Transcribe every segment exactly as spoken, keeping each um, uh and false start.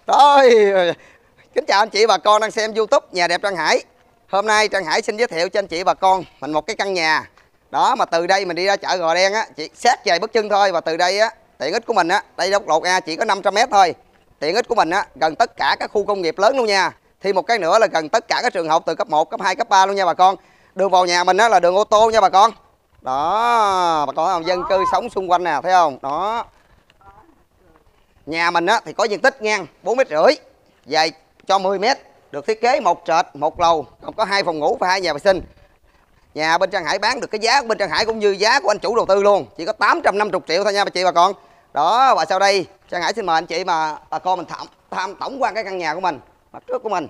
Rồi, kính chào anh chị bà con đang xem YouTube Nhà Đẹp Trang Hải. Hôm nay Trang Hải xin giới thiệu cho anh chị bà con mình một cái căn nhà. Đó, mà từ đây mình đi ra chợ Gò Đen á, chỉ sát vài bước chân thôi. Và từ đây á, tiện ích của mình á, đây Đốc Lột A chỉ có năm trăm mét thôi. Tiện ích của mình á, gần tất cả các khu công nghiệp lớn luôn nha. Thì một cái nữa là gần tất cả các trường học từ cấp một, cấp hai, cấp ba luôn nha bà con. Đường vào nhà mình á là đường ô tô nha bà con. Đó, bà con thấy không? Dân cư sống xung quanh nè, thấy không? Đó. Nhà mình á thì có diện tích ngang bốn mét rưỡi, dài cho mười mét, được thiết kế một trệt, một lầu, còn có hai phòng ngủ và hai nhà vệ sinh. Nhà bên Trang Hải bán được cái giá của bên Trang Hải cũng như giá của anh chủ đầu tư luôn, chỉ có tám trăm năm mươi triệu thôi nha bà chị bà con. Đó, và sau đây Trang Hải xin mời anh chị mà bà con mình tham, tham tổng quan cái căn nhà của mình, mặt trước của mình.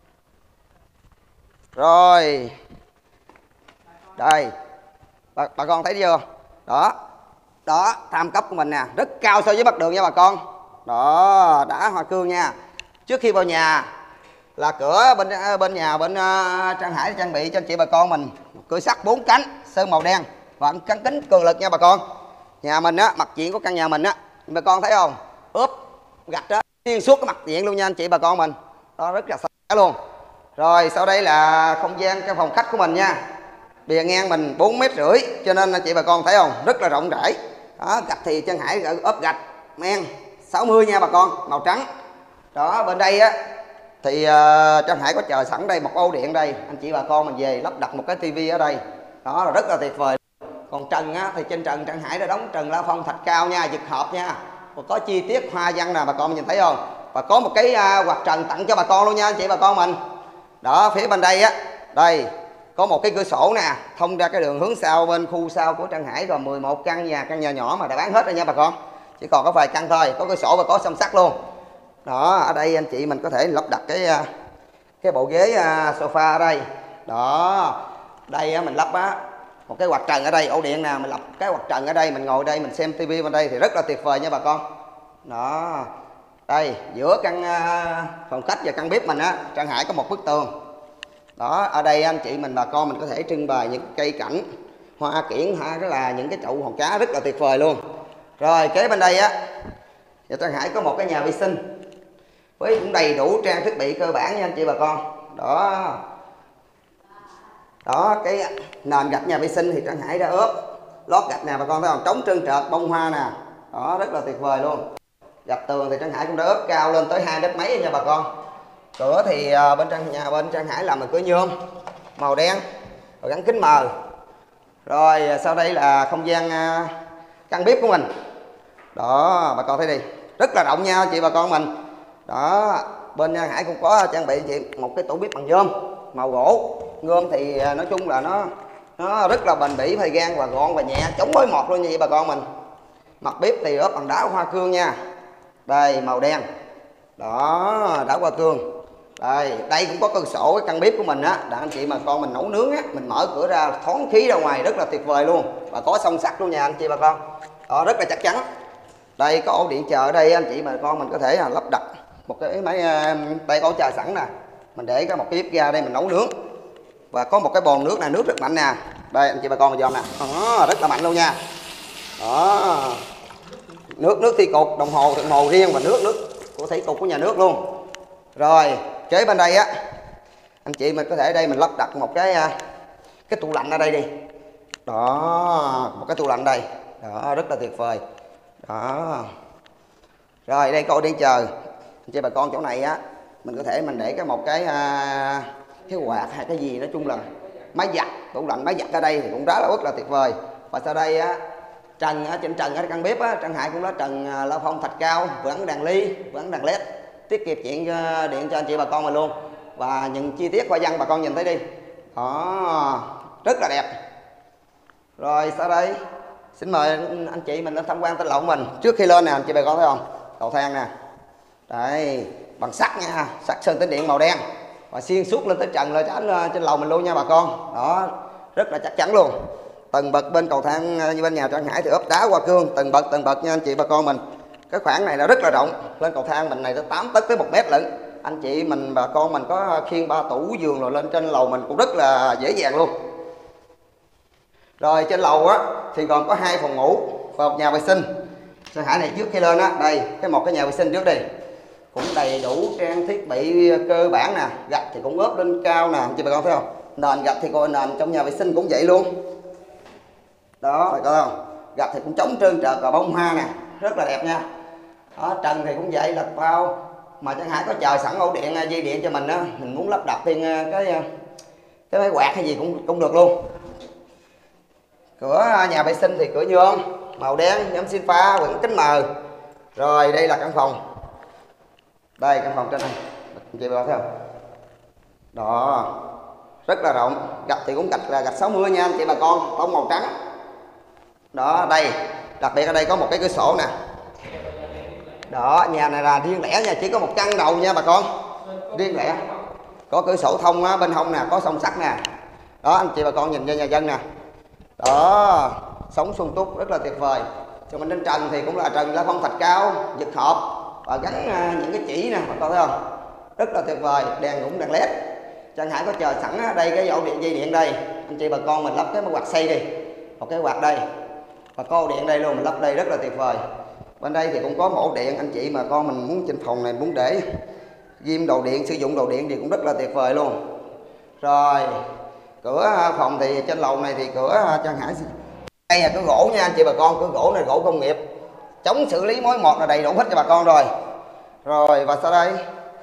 Rồi. Đây. Bà, bà con thấy chưa? Đó. Đó, tham cấp của mình nè, rất cao so với mặt đường nha bà con. Đó, đã hoa cương nha. Trước khi vào nhà là cửa bên bên nhà bên uh, Trang Hải trang bị cho anh chị bà con mình một cửa sắt bốn cánh sơn màu đen và cán kính cường lực nha bà con. Nhà mình á, mặt diện của căn nhà mình á, bà con thấy không? Ốp gạch đó xuyên suốt cái mặt diện luôn nha anh chị bà con mình. Đó, rất là sáng luôn. Rồi sau đây là không gian căn phòng khách của mình nha. Bìa ngang mình bốn mét rưỡi cho nên anh chị bà con thấy không? Rất là rộng rãi. Đó, gạch thì Trang Hải ốp gạch men sáu mươi nha bà con, màu trắng. Đó, bên đây á thì uh, Trang Hải có chờ sẵn đây một ổ điện đây, anh chị bà con mình về lắp đặt một cái tivi ở đây. Đó là rất là tuyệt vời. Còn trần á thì trên trần Trang Hải đã đóng trần la phong thạch cao nha, giật hộp nha. Và có chi tiết hoa văn nè bà con nhìn thấy không? Và có một cái uh, quạt trần tặng cho bà con luôn nha anh chị bà con mình. Đó, phía bên đây á, đây có một cái cửa sổ nè, thông ra cái đường hướng sau bên khu sau của Trang Hải, rồi mười một căn nhà, căn nhà nhỏ mà đã bán hết rồi nha bà con. Chỉ còn có vài căn thôi, có cửa sổ và có song sắt luôn. Đó, ở đây anh chị mình có thể lắp đặt cái cái bộ ghế sofa ở đây. Đó, đây mình lắp á một cái quạt trần ở đây, ổ điện nè, mình lắp cái quạt trần ở đây, mình ngồi đây mình xem tivi bên đây thì rất là tuyệt vời nha bà con. Đó, đây giữa căn phòng khách và căn bếp mình á, Trang Hải có một bức tường. Đó, ở đây anh chị mình bà con mình có thể trưng bày những cây cảnh hoa kiển, ha, đó là những cái chậu hòn cá rất là tuyệt vời luôn. Rồi kế bên đây á, Trang Hải có một cái nhà vệ sinh với cũng đầy đủ trang thiết bị cơ bản nha anh chị bà con. Đó. Đó, cái nền gạch nhà vệ sinh thì Trang Hải đã ốp lót gạch nè bà con thấy không? Trống trơn trợt bông hoa nè. Đó, rất là tuyệt vời luôn. Gạch tường thì Trang Hải cũng đã ốp cao lên tới hai mét mấy nha bà con. Cửa thì bên Trang nhà bên Trang Hải làm bằng cửa nhôm màu đen rồi gắn kính mờ. Rồi sau đây là không gian căn bếp của mình. Đó, bà con thấy đi, rất là rộng nha chị bà con mình. Đó, bên Trang Hải cũng có trang bị chị một cái tủ bếp bằng nhôm màu gỗ. Nhôm thì nói chung là nó nó rất là bền bỉ, thời gian và gọn và nhẹ, chống mối mọt luôn nha chị bà con mình. Mặt bếp thì ốp bằng đá hoa cương nha. Đây màu đen. Đó, đá hoa cương. Đây, đây cũng có cửa sổ cái căn bếp của mình á, để anh chị mà con mình nấu nướng á, mình mở cửa ra thoáng khí ra ngoài rất là tuyệt vời luôn. Và có song sắt luôn nha anh chị bà con. Đó, rất là chắc chắn. Đây có ổ điện chờ ở đây anh chị mà con mình có thể là lắp đặt một cái máy tay ổ chờ sẵn nè. Mình để cái một cái bếp ga đây mình nấu nướng. Và có một cái bồn nước này, nước rất mạnh nè. Đây anh chị bà con mình dòm nè. Đó, rất là mạnh luôn nha. Đó. Nước nước thi cục, đồng hồ đồng hồ riêng và nước nước của thủy cục của nhà nước luôn. Rồi, kế bên đây á, anh chị mình có thể ở đây mình lắp đặt một cái cái tủ lạnh ở đây đi. Đó, một cái tủ lạnh đây. Đó, rất là tuyệt vời. Đó. Rồi đây coi đi chờ. Anh chị bà con chỗ này á, mình có thể mình để cái một cái cái quạt hay cái gì nói chung là máy giặt, tủ lạnh máy giặt ở đây thì cũng rất là rất là tuyệt vời. Và sau đây á, trần ở trên trần ở căn bếp á, Trang Hải cũng có trần la phong thạch cao, vẫn đèn ly, vẫn đèn led, tiết kiệm điện điện cho anh chị bà con mình luôn. Và những chi tiết hoa văn bà con nhìn thấy đi. Đó, rất là đẹp. Rồi sau đây xin mời anh chị mình lên tham quan tên lầu của mình. Trước khi lên nè anh chị bà con thấy không? Cầu thang nè. Đây, bằng sắt nha, sắt sơn tĩnh điện màu đen. Và xuyên suốt lên tới trần lên trên, trên lầu mình luôn nha bà con. Đó, rất là chắc chắn luôn. Tầng bậc bên cầu thang như bên nhà Trang Hải thì ốp đá hoa cương, tầng bậc tầng bậc nha anh chị bà con mình. Cái khoảng này nó rất là rộng, lên cầu thang mình này tới tám tấc tới một mét lận. Anh chị mình bà con mình có khiêng ba tủ giường rồi lên trên lầu mình cũng rất là dễ dàng luôn. Rồi trên lầu á thì còn có hai phòng ngủ và một nhà vệ sinh. Trang Hải này trước khi lên á, đây cái một cái nhà vệ sinh trước đi. cũng đầy đủ trang thiết bị cơ bản nè, gạch thì cũng ốp lên cao nè, chị bà con thấy không? Nền gạch thì coi nền trong nhà vệ sinh cũng vậy luôn. Đó, bà con không? Gạch thì cũng chống trơn trượt và bông hoa nè, rất là đẹp nha. Đó, trần thì cũng vậy, lật bao. Mà chẳng hạn có chờ sẵn ổ điện, dây điện cho mình á, mình muốn lắp đặt thêm cái cái máy quạt hay gì cũng cũng được luôn. Cửa nhà vệ sinh thì cửa nhôm màu đen, nhóm xin pha, quận kính mờ. Rồi đây là căn phòng. Đây căn phòng trên này, chị bà thấy không? Đó, rất là rộng. Gạch thì cũng gạch là gạch sáu mươi nha anh chị bà con, tông màu trắng. Đó, đây đặc biệt ở đây có một cái cửa sổ nè. Đó, nhà này là riêng lẻ nha, chỉ có một căn đầu nha bà con, riêng lẻ. Có cửa sổ thông á, bên hông nè, có song sắt nè. Đó anh chị bà con nhìn cho nhà dân nè. Đó, sống sung túc rất là tuyệt vời. Cho mình lên trần thì cũng là trần la phong thạch cao, giật hộp và gắn những cái chỉ nè, bà con thấy không? Rất là tuyệt vời, đèn cũng đèn led. Chẳng hạn có chờ sẵn ở đây cái ổ điện dây điện đây, anh chị bà con mình lắp cái quạt xây đi, một cái quạt đây và có ổ điện đây luôn, mình lắp đây rất là tuyệt vời. Bên đây thì cũng có một ổ điện, anh chị mà con mình muốn trên phòng này muốn để ghim đồ điện, sử dụng đồ điện thì cũng rất là tuyệt vời luôn. Rồi cửa phòng thì trên lầu này thì cửa Trang Hải, đây là cửa gỗ nha anh chị bà con, cửa gỗ này gỗ công nghiệp, chống xử lý mối mọt là đầy đủ hết cho bà con rồi. Rồi và sau đây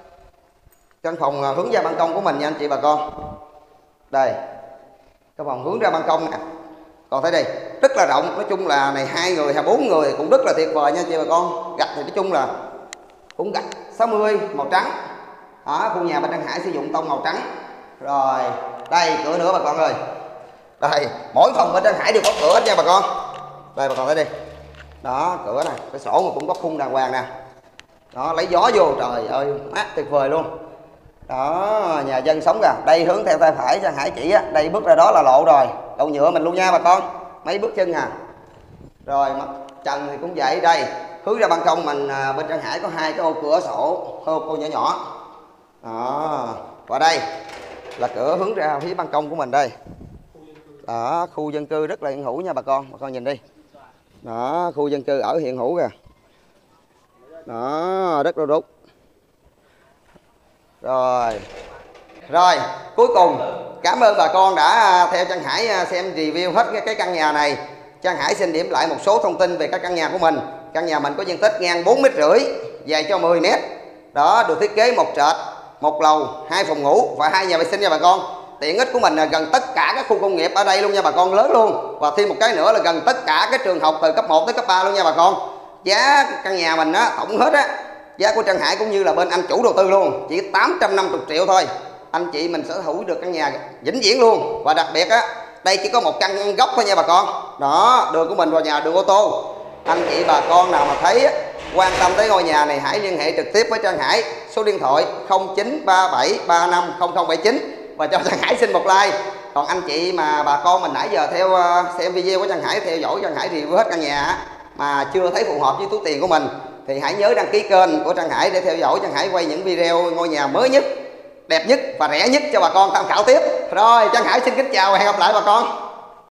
căn phòng hướng ra ban công của mình nha anh chị bà con. Đây căn phòng hướng ra ban công nè, còn thấy đây rất là rộng. Nói chung là này hai người hay bốn người cũng rất là tuyệt vời nha anh chị bà con. Gạch thì nói chung là cũng gạch sáu mươi màu trắng. Đó, khu nhà bên Trang Hải sử dụng tông màu trắng. Rồi đây cửa nữa bà con ơi. Đây mỗi phòng bên Trang Hải đều có cửa hết nha bà con. Đây bà con thấy đi. Đó cửa nè, cái sổ mà cũng có khung đàng hoàng nè. Đó lấy gió vô, trời ơi mát tuyệt vời luôn. Đó nhà dân sống kìa. Đây hướng theo tay phải Trang Hải chỉ á, đây bước ra đó là lộ rồi, lộ nhựa mình luôn nha bà con, mấy bước chân à. Rồi mặt trần thì cũng vậy. Đây hướng ra ban công mình bên Trang Hải có hai cái ô cửa sổ, ô cô nhỏ nhỏ. Đó và đây là cửa hướng ra phía ban công của mình đây. Đó khu dân cư rất là hiện hữu nha bà con, bà con nhìn đi. Đó khu dân cư ở hiện hữu kìa. Đó rất là đúng. Rồi rồi cuối cùng cảm ơn bà con đã theo Trang Hải xem review hết cái căn nhà này. Trang Hải xin điểm lại một số thông tin về các căn nhà của mình. Căn nhà mình có diện tích ngang bốn mét rưỡi, dài cho mười mét. Đó được thiết kế một trệt, một lầu, hai phòng ngủ và hai nhà vệ sinh nha bà con. Tiện ích của mình là gần tất cả các khu công nghiệp ở đây luôn nha bà con, lớn luôn. Và thêm một cái nữa là gần tất cả các trường học từ cấp một tới cấp ba luôn nha bà con. Giá căn nhà mình á, tổng hết á, giá của Trang Hải cũng như là bên anh chủ đầu tư luôn, chỉ tám trăm năm mươi triệu thôi. Anh chị mình sở hữu được căn nhà vĩnh viễn luôn. Và đặc biệt á, đây chỉ có một căn góc thôi nha bà con. Đó, đường của mình vào nhà đường ô tô. Anh chị bà con nào mà thấy á, quan tâm tới ngôi nhà này hãy liên hệ trực tiếp với Trang Hải, số điện thoại không chín ba bảy ba năm không không bảy chín và cho Trang Hải xin một like. Còn anh chị mà bà con mình nãy giờ theo xem video của Trang Hải, theo dõi Trang Hải review hết căn nhà mà chưa thấy phù hợp với túi tiền của mình thì hãy nhớ đăng ký kênh của Trang Hải để theo dõi Trang Hải quay những video ngôi nhà mới nhất, đẹp nhất và rẻ nhất cho bà con tham khảo tiếp. Rồi Trang Hải xin kính chào và hẹn gặp lại bà con.